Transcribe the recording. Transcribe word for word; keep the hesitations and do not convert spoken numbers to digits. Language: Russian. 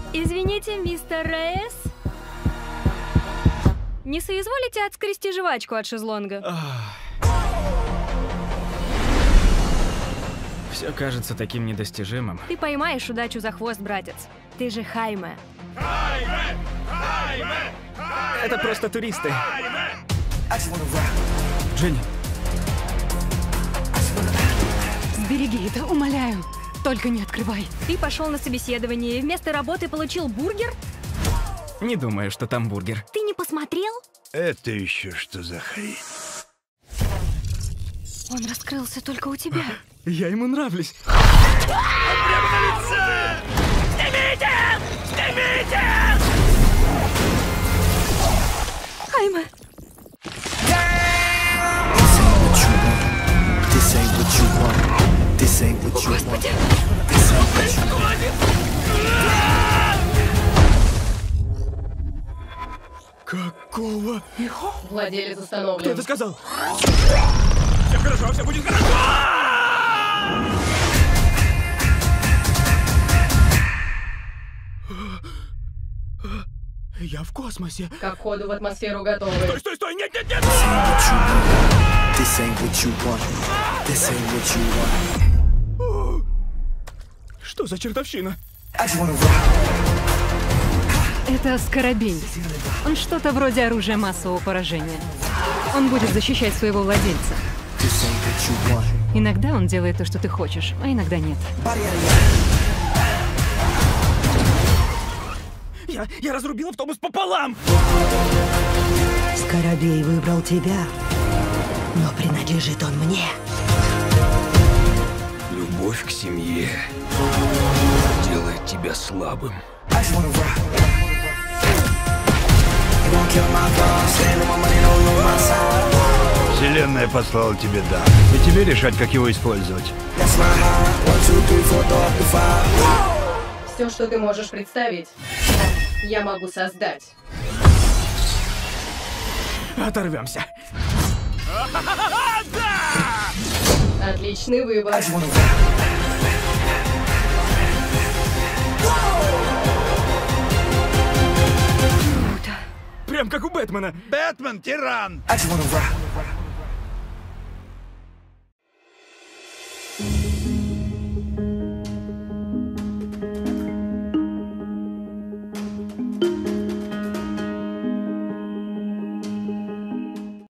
Извините, мистер Рейс. Не соизволите отскрести жвачку от шезлонга? Все кажется таким недостижимым. Ты поймаешь удачу за хвост, братец. Ты же Хайме. Хайме! Хайме! Это просто туристы. Дженни. Сбереги это, умоляю. Только не открывай. Ты пошел на собеседование и вместо работы получил бургер? Не думаю, что там бургер. Ты не посмотрел? Это еще что за хрень? Он раскрылся только у тебя. Я ему нравлюсь. Прямо на лице! Снимите! Снимите! Хайме! Господи! Какого? Владелец установлен. Кто это сказал? Все хорошо, все будет хорошо! Я в космосе. Ко входу в атмосферу готовы. Стой, стой, стой! Нет, нет, нет! This ain't what you want. This ain't what you want. Что за чертовщина? I just wanna rock. Это скоробей. Он что-то вроде оружия массового поражения. Он будет защищать своего владельца. This ain't what you want. Иногда он делает то, что ты хочешь, а иногда нет. Body out of Я, я разрубил автобус пополам! Скоробей выбрал тебя, но принадлежит он мне. Любовь к семье делает тебя слабым. I just wanna rock. You won't kill my vibe, stand on my money, don't lose my side. Вселенная послала тебе дар, и тебе решать, как его использовать. That's my heart. One, two, three, four, throw up the five. Все, что ты можешь представить, я могу создать. Оторвемся. Отличный выбор. I just wanna rock. Прям как у Бэтмена. Бэтмен, тиран! I just wanna rock.